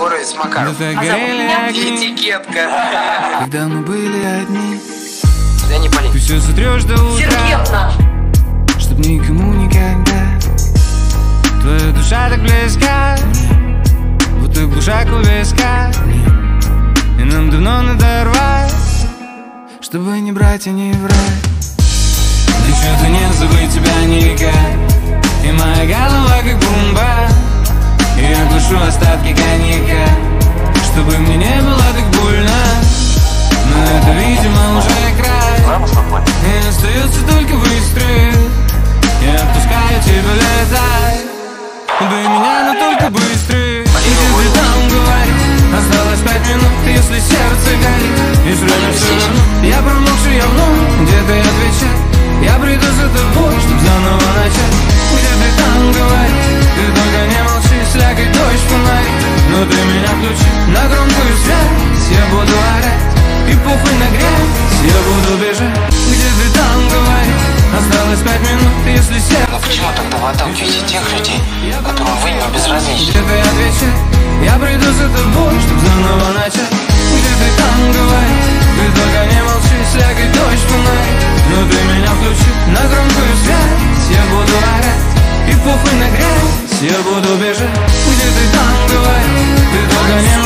Егорович Макаров. Этикетка. Когда мы были одни, Я не Полин. ты все сотрешь до утра. Сергей наш. Чтоб никому никогда. Твоя душа так близка, будто глушак у виска. И нам давно надо рвать, чтобы не брать и не врать. Девчата, не забыть тебя никак. И моя голова как бомба. И я глушу остатки коньяка, чтобы мне не было так больно. Но это, видимо, уже край. И остается только выстрел. Я отпускаю тебя, летай. Убей меня, но только быстрее. И где ты там говоришь? Осталось 5 минут, если сердце горит. И время все равно. Я промокший, я вновь где-то отвечаю. Я приду за тобой, чтоб заново начать. Где ты там говоришь? Ты только не молчи, слякоть дождь фонарит. Но ты меня включи на громкую связь. Я буду орать, и похуй на грязь. Я буду бежать. Где ты там говоришь? Осталось 5 минут, если сердце. Но почему тогда вы отталкиваете тех людей, которым вы не безразличны? Где ты отвечай? Я приду за тобой, чтоб заново начать. Где ты там говоришь? Ты только не молчи, слякоть дождь фонарит. Но ты меня включи на громкую связь. Я буду орать, и похуй на грязь. Я буду бежать. Где ты там говоришь? Ты только не